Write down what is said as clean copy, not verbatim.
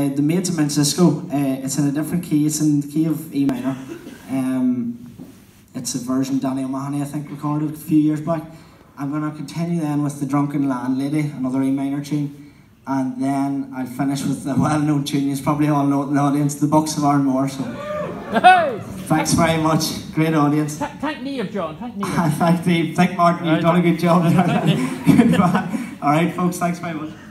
the Maids of Mount Cisco. It's in a different key. It's in the key of E minor. It's a version Danny O'Mahony, I think, recorded a few years back. I'm going to continue then with The Drunken Landlady, another E minor tune, and then I'll finish with the well-known tune. You probably all know it in the audience, The Bucks of Ardmore. So, hey! Thanks very much. Great audience. Thank Niamh, John. Thank Niamh. Thank Dave. Thank Martin. You've done a good job. Goodbye. All right, folks. Thanks very much.